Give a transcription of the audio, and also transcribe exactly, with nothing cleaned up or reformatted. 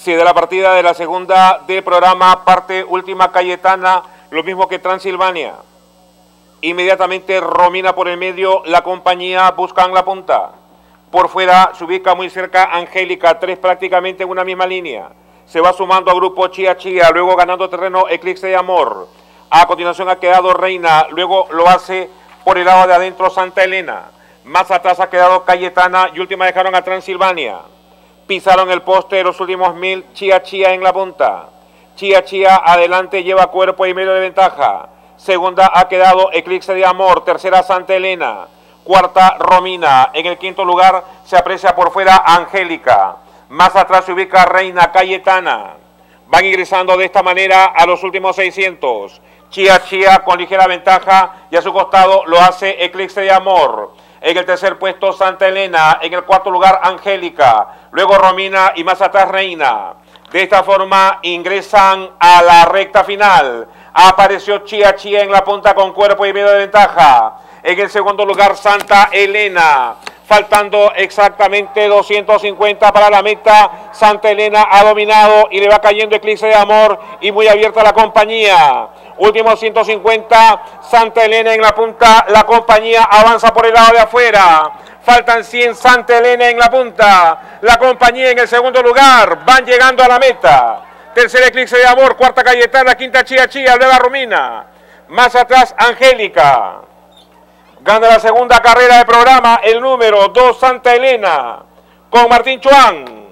Si de la partida de la segunda del programa parte última Cayetana, lo mismo que Transilvania. Inmediatamente Romina por el medio, la compañía buscan la punta. Por fuera se ubica muy cerca Angélica, tres prácticamente en una misma línea. Se va sumando a grupo Chía Chía, luego ganando terreno Eclipse de Amor. A continuación ha quedado Reina, luego lo hace por el lado de adentro Santa Elena. Más atrás ha quedado Cayetana y última dejaron a Transilvania. Pisaron el poste de los últimos mil, Chía Chía en la punta. Chía Chía adelante lleva cuerpo y medio de ventaja. Segunda ha quedado Eclipse de Amor, tercera Santa Elena. Cuarta Romina, en el quinto lugar se aprecia por fuera Angélica. Más atrás se ubica Reina Cayetana. Van ingresando de esta manera a los últimos seiscientos. Chía Chía con ligera ventaja y a su costado lo hace Eclipse de Amor. En el tercer puesto Santa Elena, en el cuarto lugar Angélica, luego Romina y más atrás Reina. De esta forma ingresan a la recta final. Apareció Chía Chía en la punta con cuerpo y medio de ventaja. En el segundo lugar Santa Elena. Faltando exactamente doscientos cincuenta para la meta, Santa Elena ha dominado y le va cayendo Eclipse de Amor y muy abierta la compañía. Últimos ciento cincuenta, Santa Elena en la punta, la compañía avanza por el lado de afuera. Faltan cien, Santa Elena en la punta, la compañía en el segundo lugar, van llegando a la meta. Tercer Eclipse de Amor, cuarta Cayetana, quinta Chía Chía, nueva Romina. Más atrás Angélica. Gana la segunda carrera de programa el número dos Santa Elena con Martín Chuan.